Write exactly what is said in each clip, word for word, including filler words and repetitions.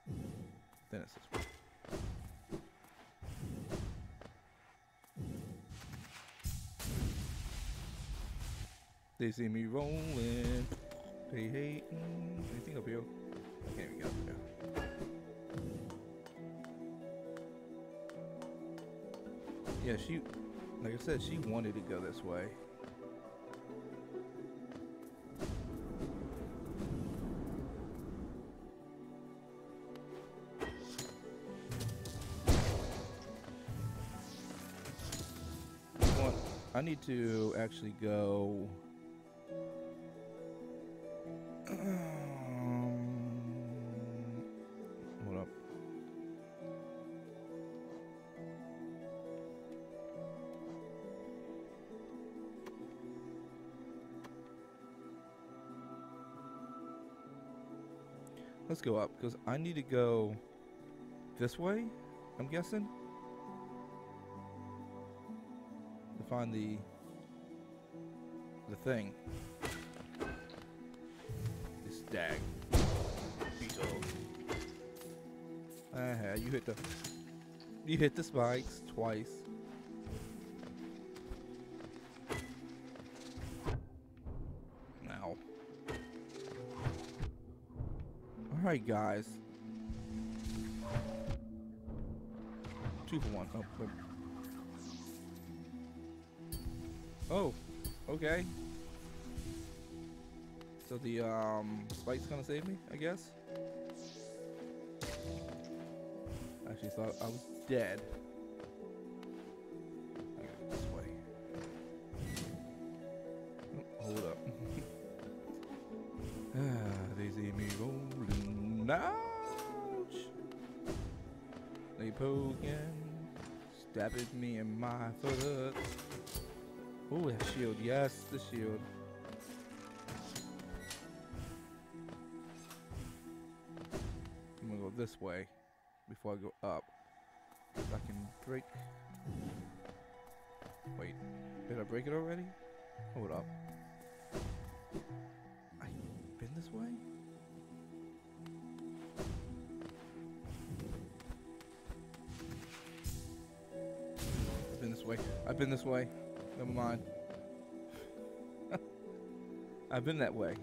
Then it's this way. They see me rolling. They hate. Mm, anything up here? I can't even get up there. Yeah, she, like I said, she wanted to go this way. Well, I need to actually go. Let's go up, because I need to go this way, I'm guessing, to find the the thing. This stag. Beetle. Ah, you hit the you hit the spikes twice. Now. Alright, guys. Two for one. Oh, oh, okay. So the um, spike's gonna save me, I guess. I actually thought I was dead. I gotta go this way. Oh, hold up. Ah, they see me rolling. Ouch! They poking, stabbing me in my foot. Oh, that shield. Yes, the shield. I'm gonna go this way before I go up. If I can break. Wait, did I break it already? Hold up. I've been this way? I've been this way. I've been this way. Never mind. I've been that way.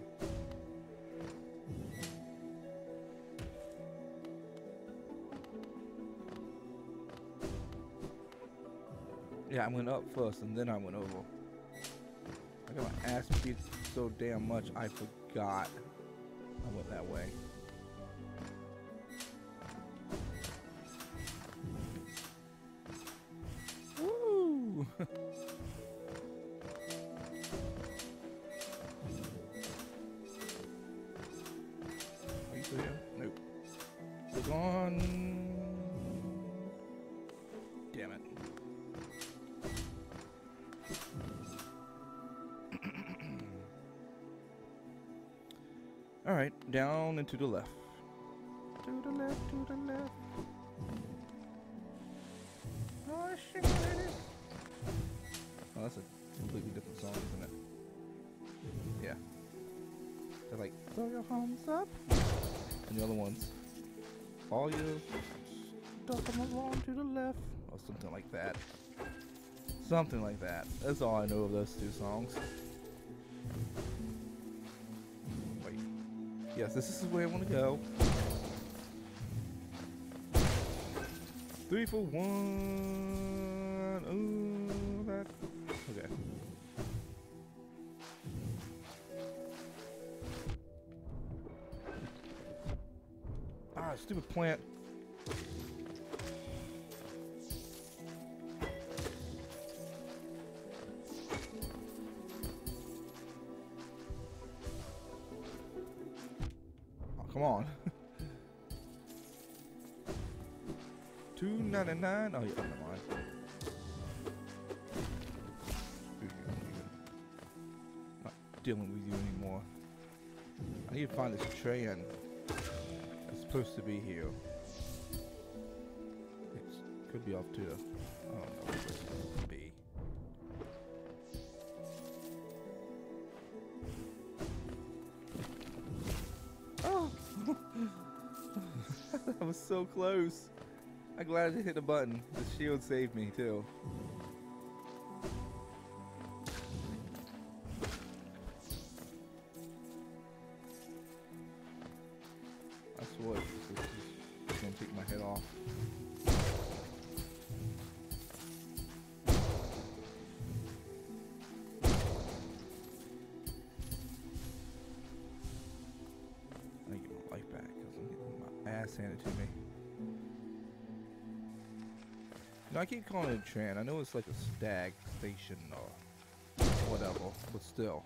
Yeah, I went up first and then I went over. I got my ass beat so damn much I forgot I went that way. Woo! Are you still here? Nope. We're gone. Damn it. All right, down and to the left. To the left, to the left. Oh, shit. Oh, that's a completely different song, isn't it? Yeah. They're like, throw your hands up. And the other ones, all you stuff them along to the left. Or something like that. Something like that. That's all I know of those two songs. Wait. Yes, this is where I want to go. Three for one. Ooh, that. Okay. Ah, stupid plant. Oh, come on. two ninety-nine. Oh, yeah, never mind. Not dealing with you anymore. I need to find this train. It's supposed to be here. It could be off to the. I don't know where it's supposed to be. Oh! I was so close. I'm glad I hit a button. The shield saved me too. I swore this is gonna take my head off. I get my life back because I'm getting my ass handed to me. You know, I keep calling it a Tran. I know it's like a stag station or whatever, but still.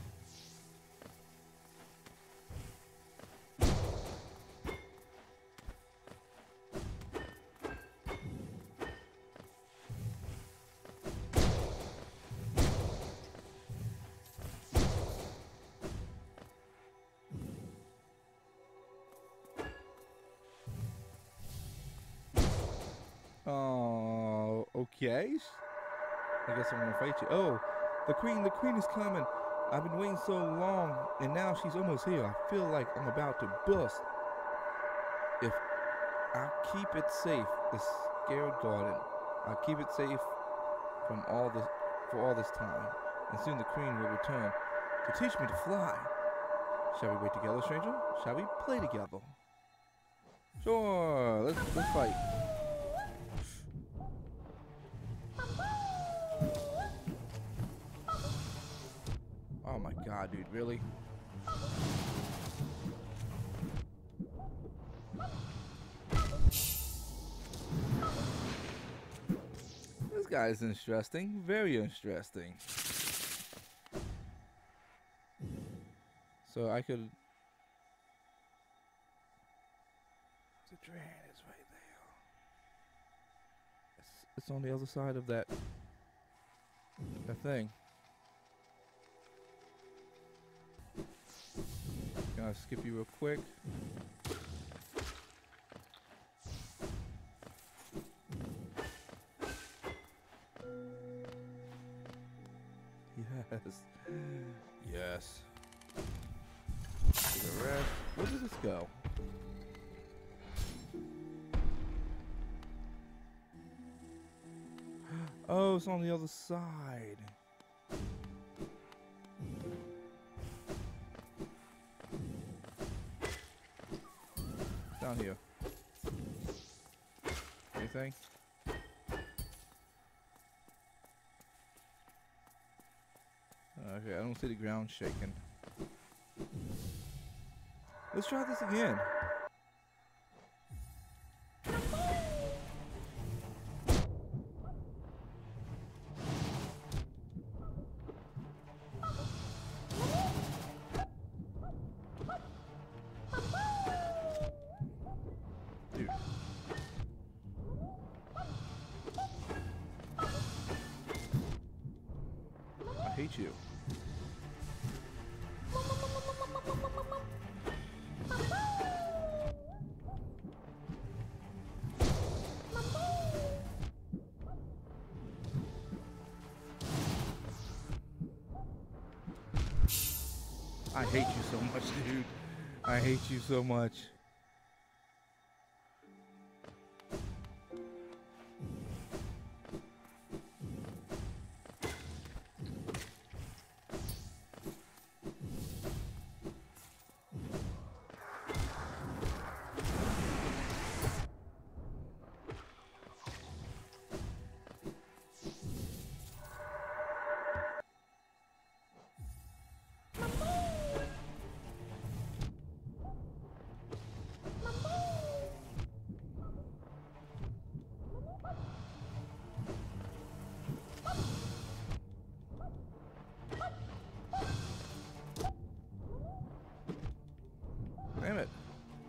Oh, okay. I guess I'm gonna fight you. Oh, the queen, the queen is coming. I've been waiting so long, and now she's almost here. I feel like I'm about to bust. If I keep it safe, the scared garden, I'll keep it safe from all this for all this time, and soon the queen will return to teach me to fly. Shall we wait together, stranger? Shall we play together? Sure. Let's let's fight. Oh my god, dude, really? This guy is interesting, very interesting. So I could... The drain is right there. It's, it's on the other side of that, that thing. Gonna skip you real quick. Yes. Yes. The rest. Where did this go? Oh, it's on the other side. Down here. Anything? Okay, I don't see the ground shaking. Let's try this again. Dude. I hate you. I hate you so much, dude. I hate you so much. Damn it.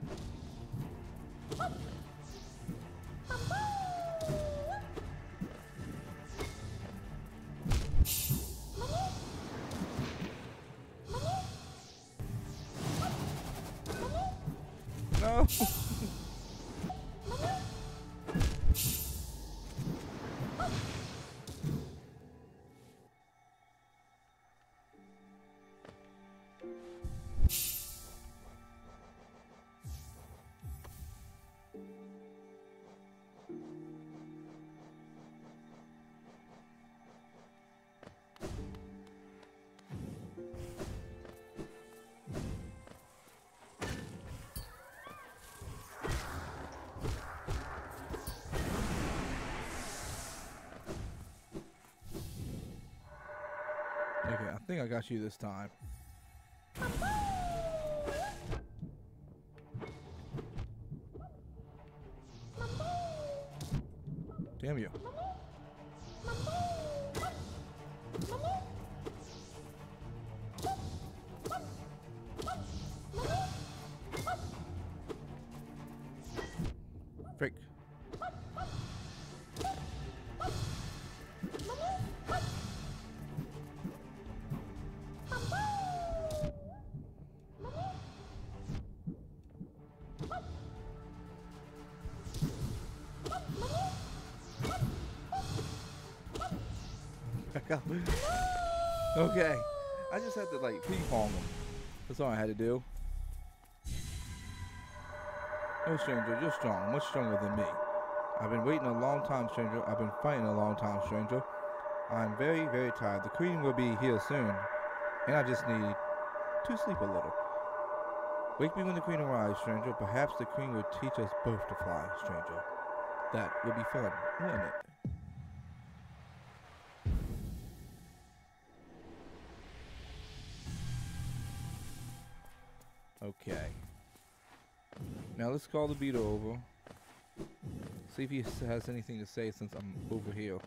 No. think I got you this time. Damn you. Frick. Okay. I just had to like ping-pong him. That's all I had to do. No, stranger, you're strong, much stronger than me. I've been waiting a long time, stranger. I've been fighting a long time, stranger. I'm very, very tired. The queen will be here soon, and I just need to sleep a little. Wake me when the queen arrives, stranger. Perhaps the queen will teach us both to fly, stranger. That would be fun, wouldn't it? Okay. Now let's call the beetle over. See if he has anything to say since I'm over here.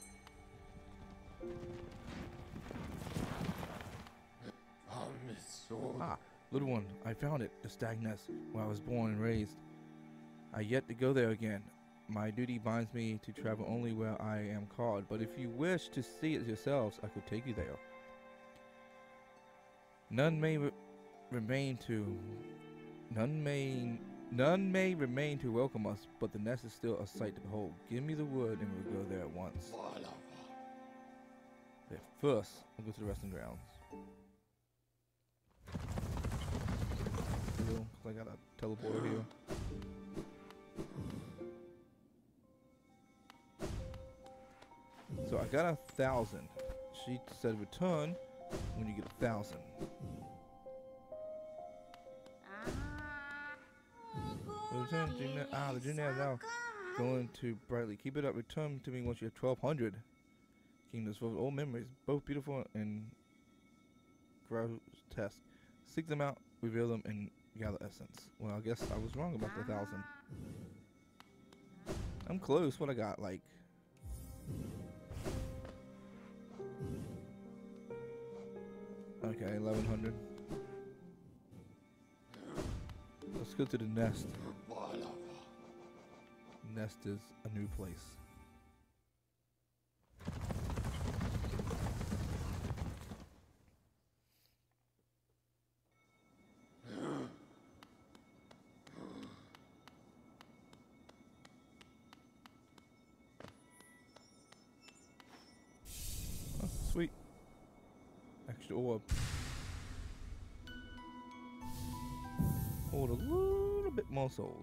Ah, little one, I found it, the stag nest where I was born and raised. I yet to go there again. My duty binds me to travel only where I am called, but if you wish to see it yourselves, I could take you there. None may re remain to none may none may remain to welcome us, but the nest is still a sight to behold. Give me the word and we'll go there at once. Okay, first, we'll go to the resting grounds. I got a teleporter here. So I got a thousand. She said return when you get a thousand. Return to ah, the gymnast now going to brightly. Keep it up. Return to me once you have twelve hundred. Kingdoms full of old memories, both beautiful and grotesque. Seek them out, reveal them, and gather essence. Well, I guess I was wrong about the thousand. I'm close. What I got, like? Okay, eleven hundred. Let's go to the nest. Nest is a new place. Oh, sweet. Extra orb. Hold a little bit more souls.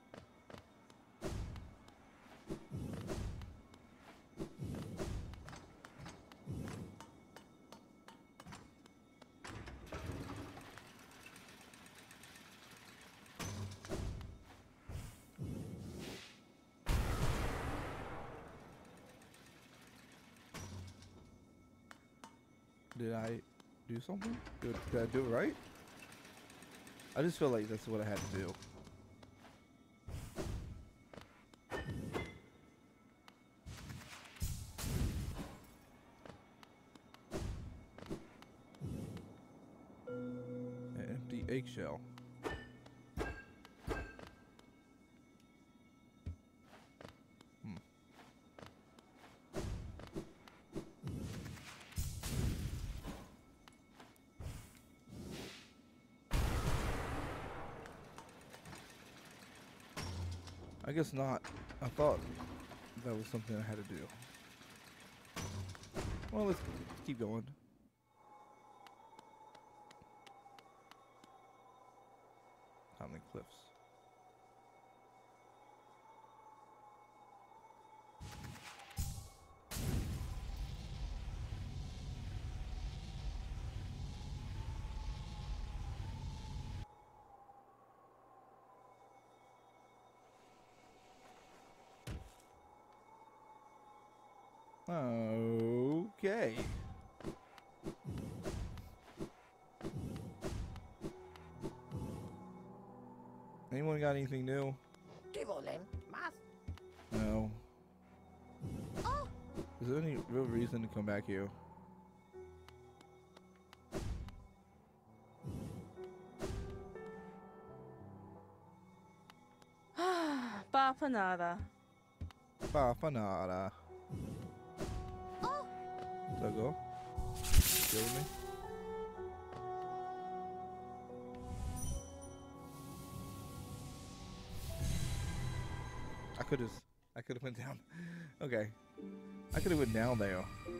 Did I do something? Did, did I do it right? I just feel like that's what I had to do. An empty eggshell. Hmm. I guess not. I thought that was something I had to do. Well, let's keep going. How many cliffs? Okay. Anyone got anything new? No. Is there any real reason to come back here? Bafanada. Bafanada. Did I go? Kill me? I could have. I could have went down. Okay. I could have went down there.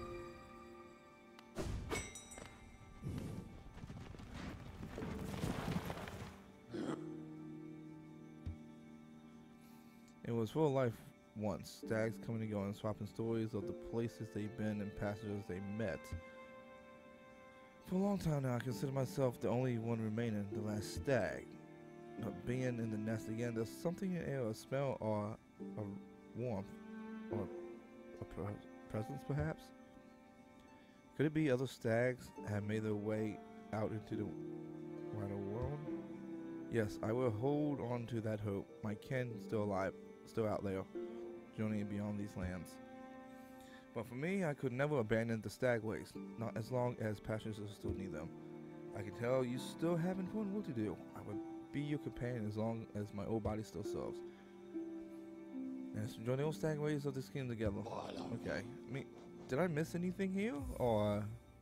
It was full of life once. Stags coming and going, swapping stories of the places they've been and passengers they met. For a long time now, I consider myself the only one remaining, the last stag. But being in the nest again, there's something in the air, a smell or a warmth, or a pre presence perhaps? Could it be other stags have made their way out into the wider world? Yes, I will hold on to that hope. My kin still alive, still out there, journeying beyond these lands. But for me, I could never abandon the stag ways, not as long as passengers still need them. I can tell you still have important work to do. I would be your companion as long as my old body still serves. Let's enjoy the old stag ways of this kingdom together. Okay. I mean, did I miss anything here? Or...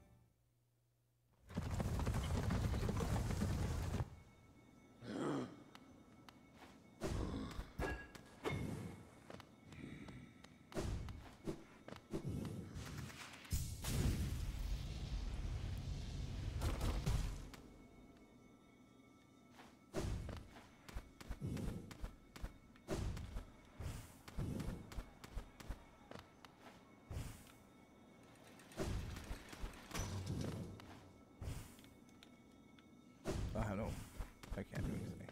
I don't know. I can't do anything.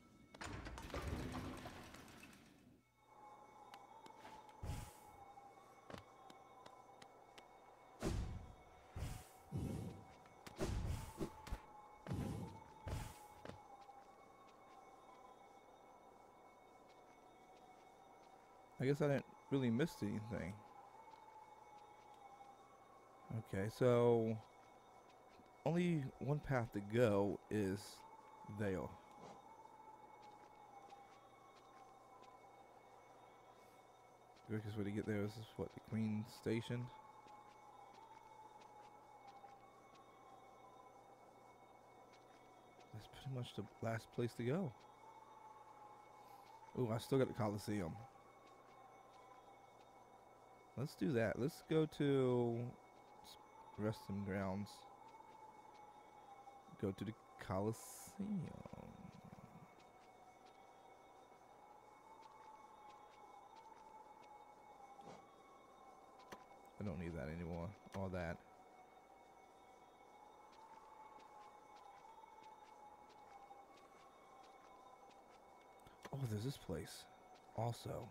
I guess I didn't really miss anything. Okay, so only one path to go is there. The quickest way to get there is what, the Queen Station? That's pretty much the last place to go. Oh, I still got the Coliseum. Let's do that. Let's go to resting grounds. Go to the Coliseum. I don't need that anymore. All that. Oh, there's this place also.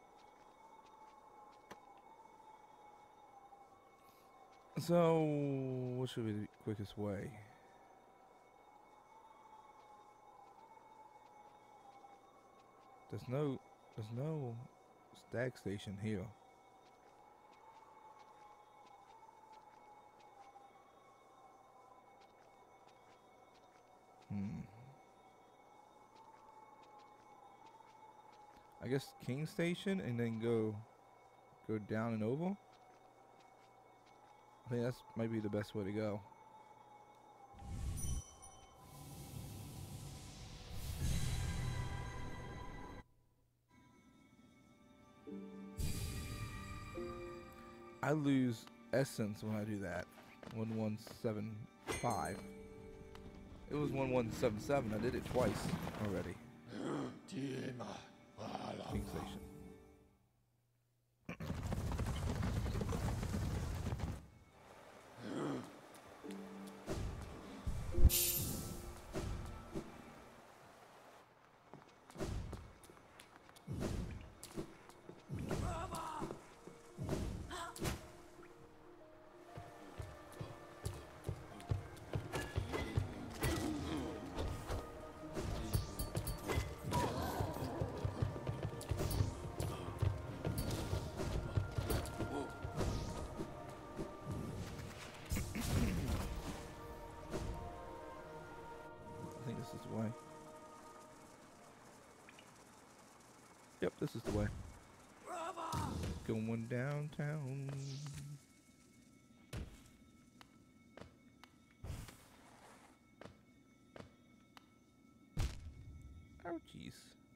So, what should be the quickest way? There's no, there's no stag station here. Hmm. I guess King Station and then go, go down and over. I think that's might be the best way to go. I lose essence when I do that. one one seven five. It was one one seven seven. I did it twice already. King Station. Yep, this is the way. Going downtown. Ouchies.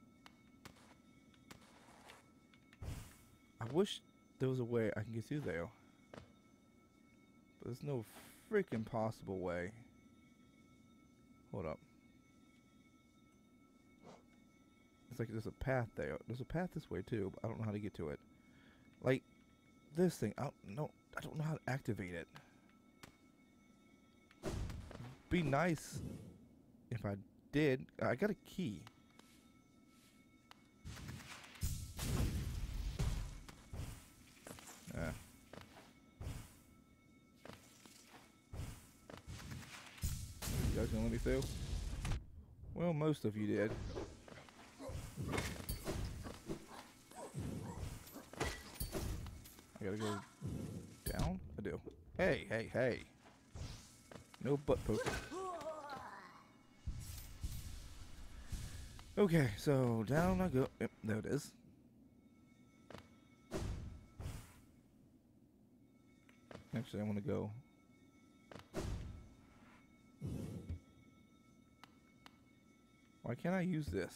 I wish there was a way I can get through there. But there's no freaking possible way. Hold up. It's like there's a path there. There's a path this way too, but I don't know how to get to it. Like this thing, I don't know. I don't know how to activate it. Be nice if I did. I got a key. Yeah. You guys gonna let me through? Well, most of you did. I gotta go down? I do. Hey, hey, hey. No butt poking. Okay, so down I go. Yep, there it is. Actually, I want to go. Why can't I use this?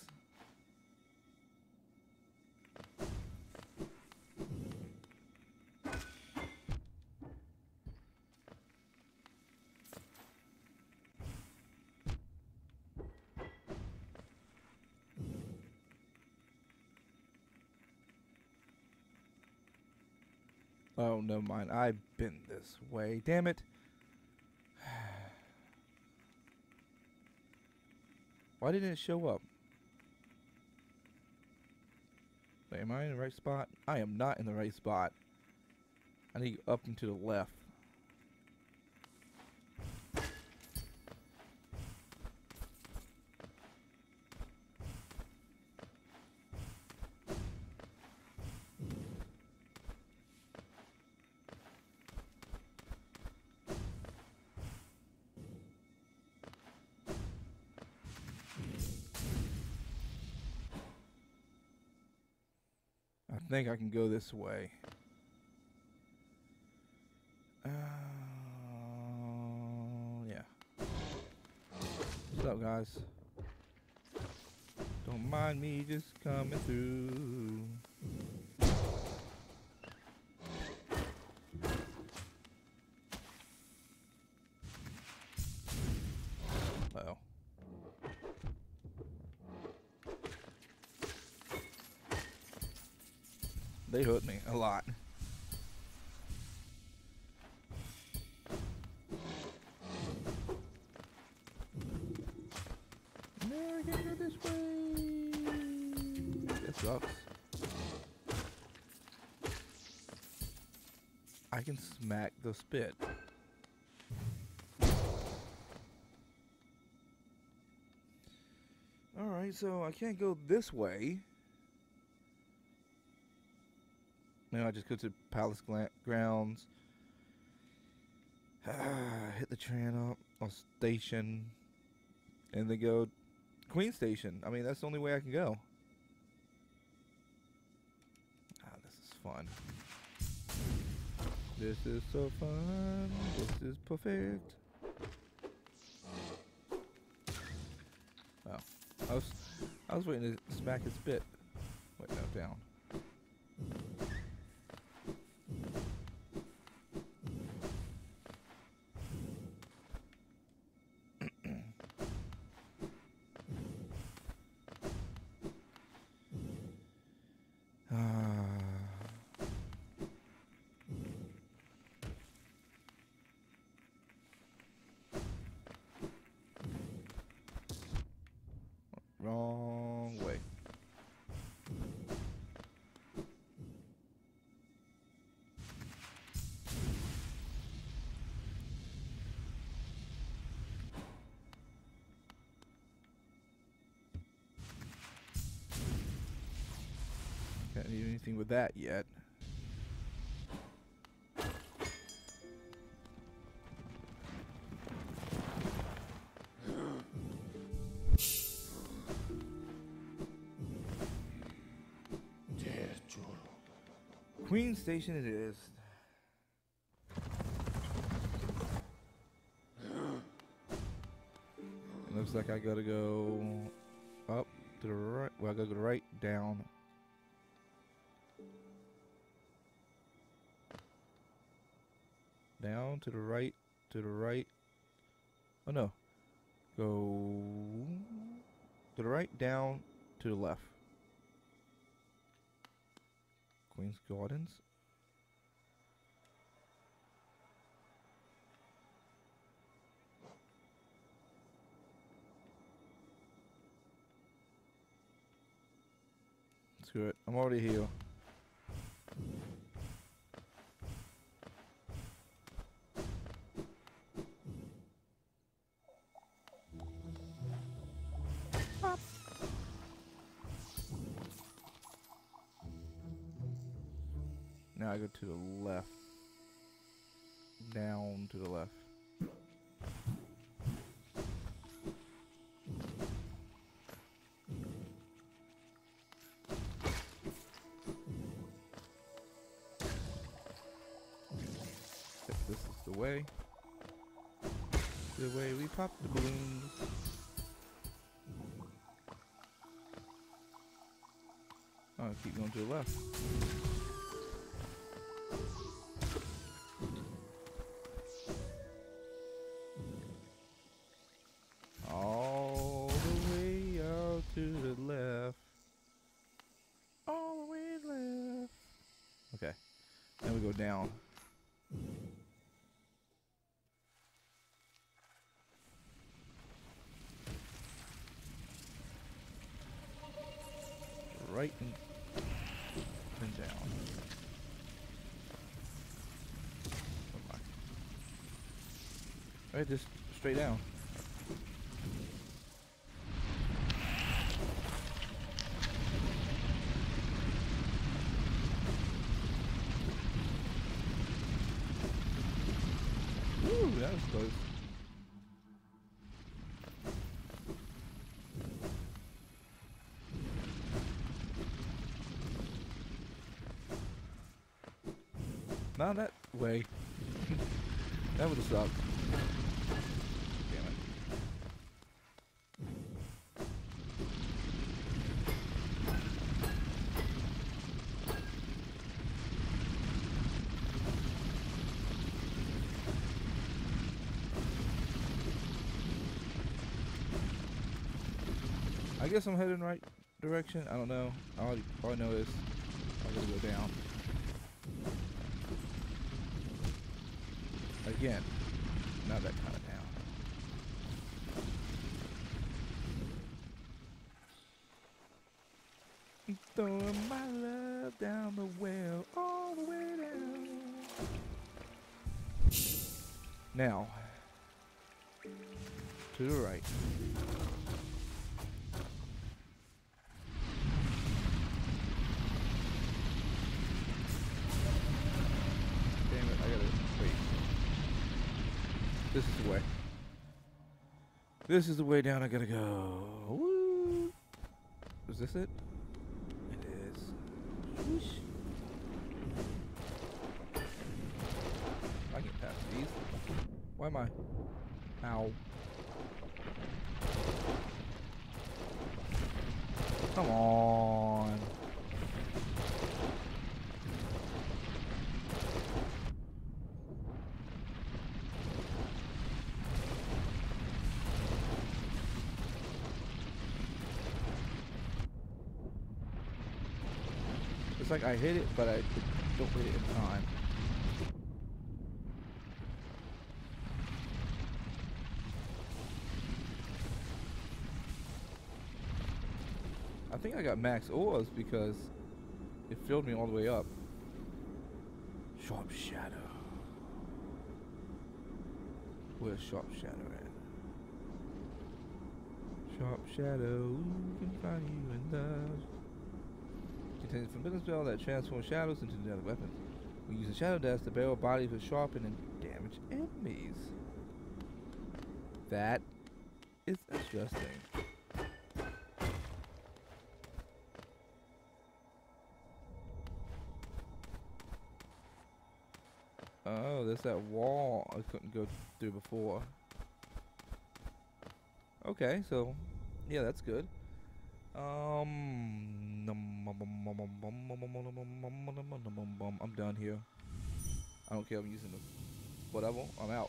Oh, never mind. I've been this way. Damn it. Why didn't it show up? Wait, am I in the right spot? I am not in the right spot. I need up and to the left. I think I can go this way. Uh, yeah. What's up, guys? Don't mind me just coming through. Uh-oh. They hurt me a lot. No, I can't go this way. That sucks. I can smack the spit. Alright, so I can't go this way. Now I just go to Palace grounds. Hit the train up, or station, and then go Queen Station. I mean, that's the only way I can go. Ah, this is fun. This is so fun. This is perfect. Oh, I was, I was waiting to smack his spit. Wait, no, down. Wrong way. Can't do anything with that yet. Queen Station it is. It looks like I gotta go up to the right. Well, I gotta go right, down. Down to the right, to the right. Oh no. Go to the right, down, to the left. Queen's Gardens. Screw it. I'm already here. Pop. Now I go to the left. Down to the left. This is the way. The way we pop the balloons. Oh, keep going to the left. All the way out to the left. All the way left. Okay. Then we go down. Right and then down. Oh my. Right, just straight down. Ooh, that was close. Not that way. That would have sucked. Damn it. I guess I'm heading right direction. I don't know. All, all I know is I gotta go down. Again, not that kind of down. Throwing my love down the well, all the way down. Now, to the right. Damn it, I gotta wait. This is the way. This is the way down I gotta go. Woo! Is this it? It is. Whoosh. I can pass these. Why am I? Ow. Come on. It's like I hit it, but I don't hit it in time. I think I got max ores because it filled me all the way up. Sharp Shadow. Where's Sharp Shadow at? Sharp Shadow, can find you in love. Contains a familiar spell that transforms shadows into another weapon. We use a shadow dash to barrel bodies with sharpen and damage enemies. That is interesting. Oh, there's that wall I couldn't go through before. Okay, so yeah, that's good. Um, I'm done here. I don't care if I'm using this. Whatever, I'm out.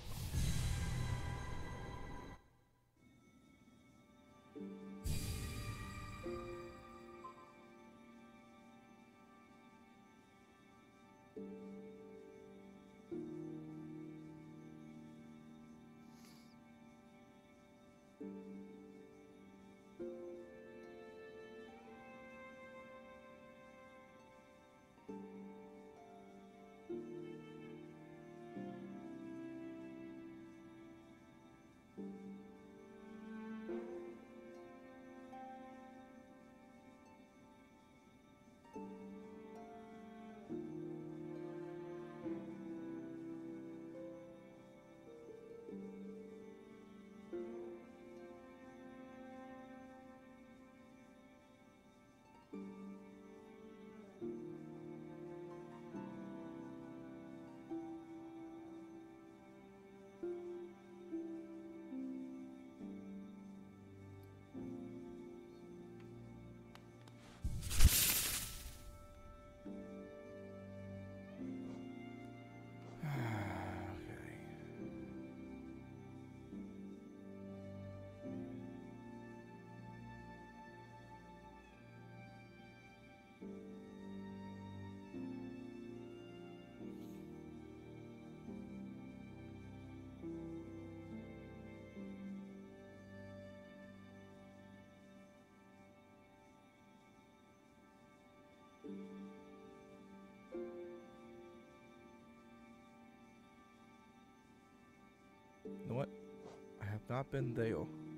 You know what? I have not been there.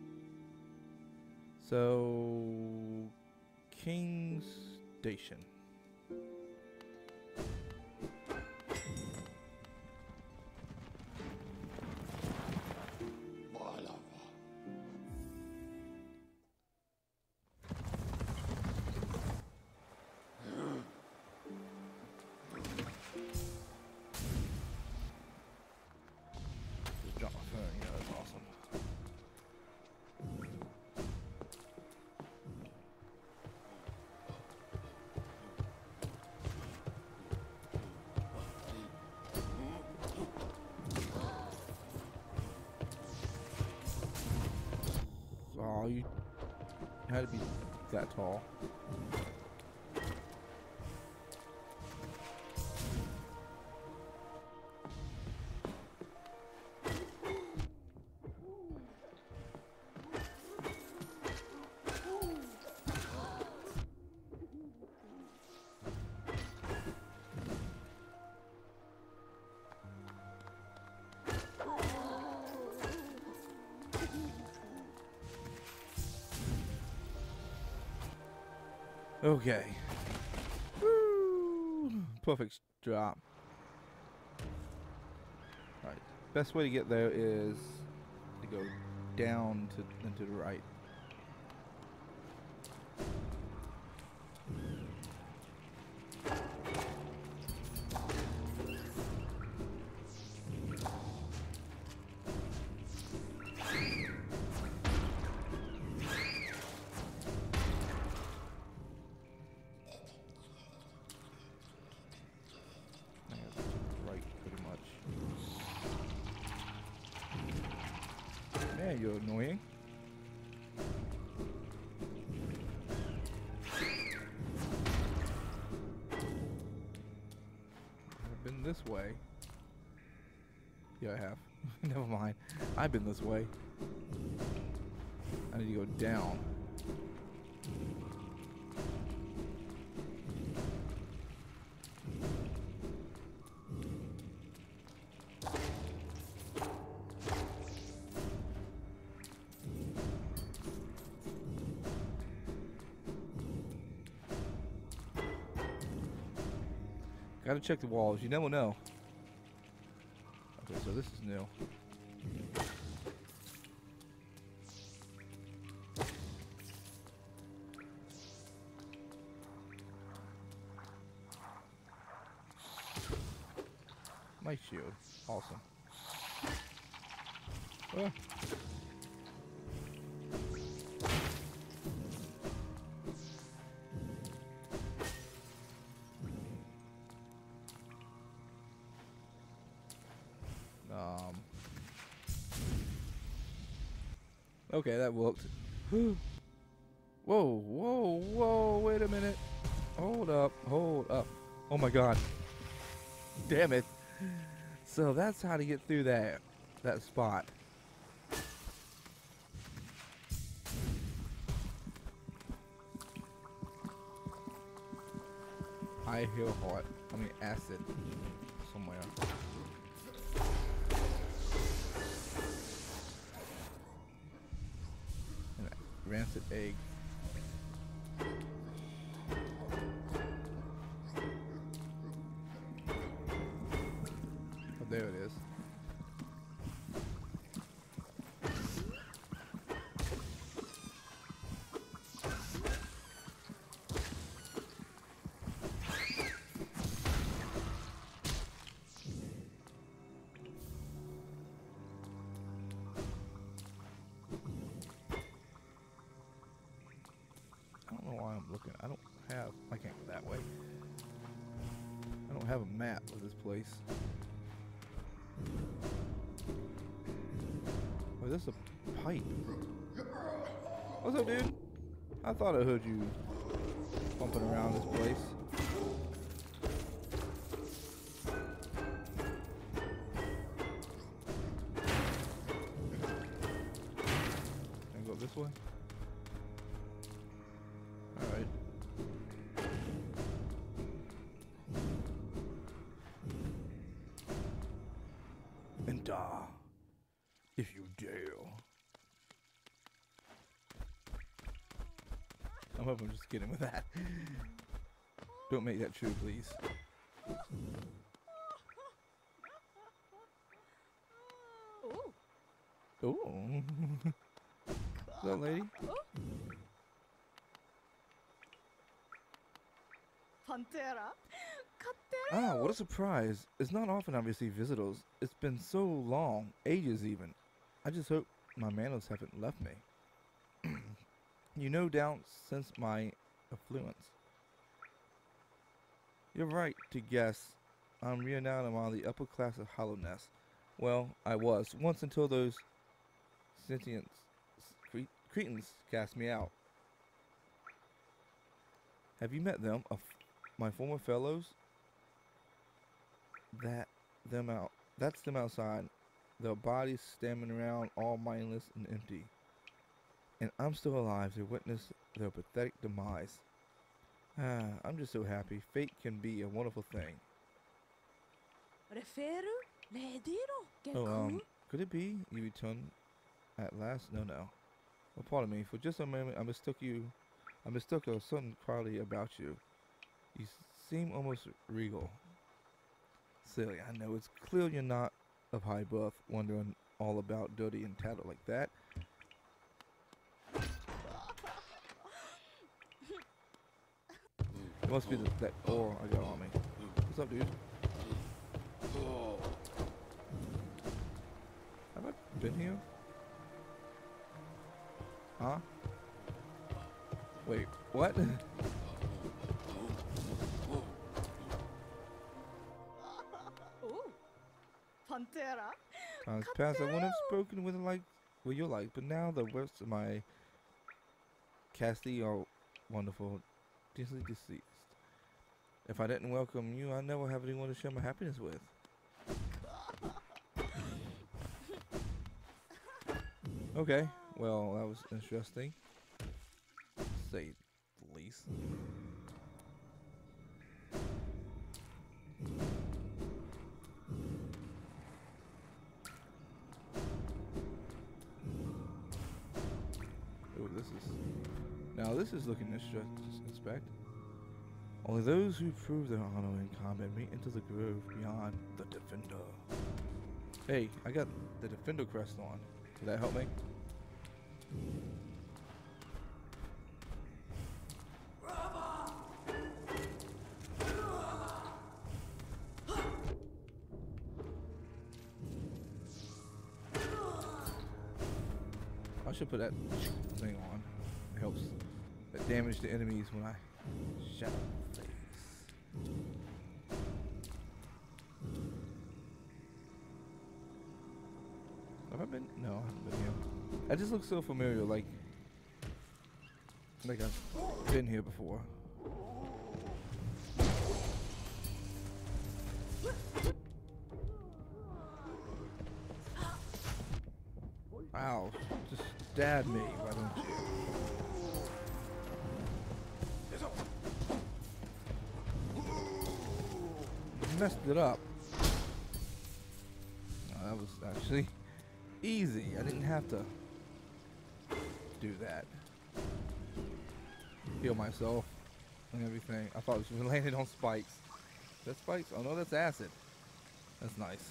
So, King's Station. Just drop my phone. Yeah, that's awesome. Oh, you had to be that tall. Okay. Woo! Perfect drop. Right. Best way to get there is to go down to and to the right. Yeah, you're annoying. I've been this way. Yeah, I have. Never mind. I've been this way. I need to go down. Gotta check the walls. You never know. Okay, so this is new. My shield. Awesome. Ah. Um. Okay, that worked. Whoa, whoa, whoa, wait a minute. Hold up, hold up. Oh my god. Damn it. So that's how to get through that that spot. I hear hot. I mean acid somewhere. And a rancid egg. Oh, there it is. I don't know why I'm looking. I don't have. I can't go that way. I don't have a map of this place. Oh, this is a pipe. What's up, dude? I thought I heard you bumping around this place. Can I go this way? Alright. And die, if you dare. I hope I'm just kidding with that. Don't make that true, please. Ooh. What's up, lady? Ah, what a surprise. It's not often I receive visitors. It's been so long, ages even. I just hope my manners haven't left me. You no doubt sense my affluence. You're right to guess I'm renowned among the upper class of Hallowness. Well, I was, once until those sentient cre cretins cast me out. Have you met them, of my former fellows? That them out. That's them outside. Their bodies stammering around, all mindless and empty. And I'm still alive to witness their pathetic demise. Ah, I'm just so happy. Fate can be a wonderful thing. Oh, um, could it be you returned at last? No, no. Well, pardon me. For just a moment, I mistook you. I mistook a certain quality about you. You seem almost regal. Silly, I know. It's clear you're not of high birth, wondering all about dirty and tattered like that. It must be the, that ore I got on me. What's up, dude? Have I been here? Huh? Wait, what? Times past, I wouldn't have spoken with like what you like, but now the worst of my casty are wonderful, decently deceased. If I didn't welcome you, I'd never have anyone to share my happiness with. Okay, well, that was interesting, to say the least. Oh, this is... Now this is looking interesting to inspect. Only those who prove their honor in combat meet into the grove beyond the Defender. Hey, I got the Defender crest on. Did that help me? should put that thing on. It helps that damage the enemies when I shadow face. Have I been? No, I haven't been here. That just looks so familiar, like like I've been here before. Wow, just stab me, why don't you? You messed it up. Oh, that was actually easy. I didn't have to do that. Heal myself and everything. I thought it was landed on spikes. Is that spikes? Oh no, that's acid. That's nice.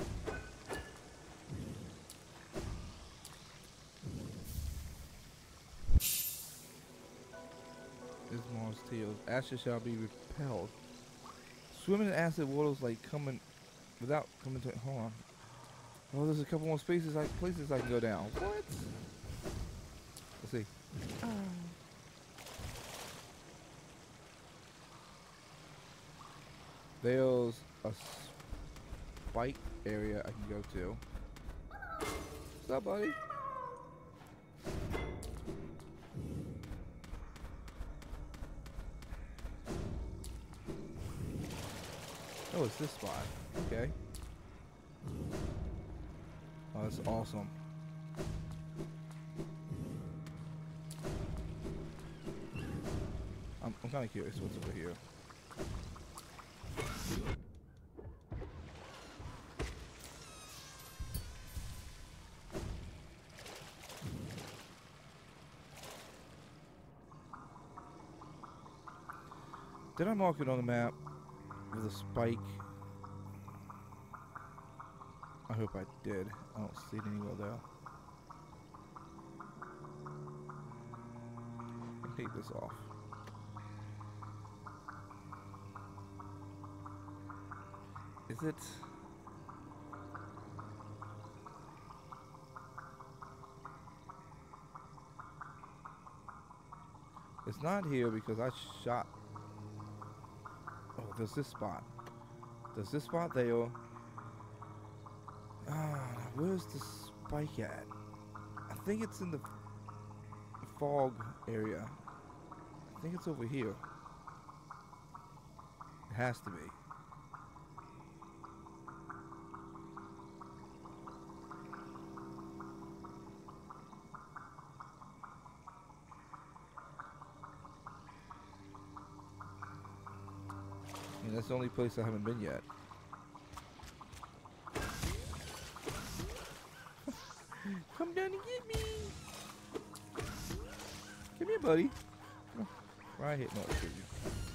Ismar's teals. Ashes shall be repelled. Swimming in acid waters like coming without coming to harm. Oh, there's a couple more spaces, like places I can go down. What? Let's see. Oh. There's a spike area I can go to. What's up, buddy? Oh, it's this spot. Okay. Oh, that's awesome. I'm, I'm kind of curious what's over here. Did I mark it on the map with a spike? I hope I did. I don't see it anywhere though. I'll take this off. Is it? It's not here because I shot. Oh, there's this spot. There's this spot there. Ah, where's the spike at? I think it's in the fog area. I think it's over here. It has to be. And that's the only place I haven't been yet. Come down and get me. Come here, buddy. Come on. Right here. No, I you.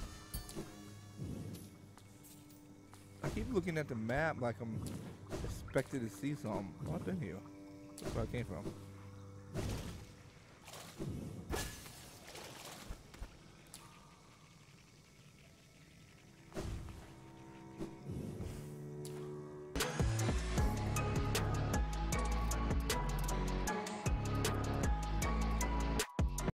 I keep looking at the map like I'm expected to see something. Oh, I've been here. That's where I came from.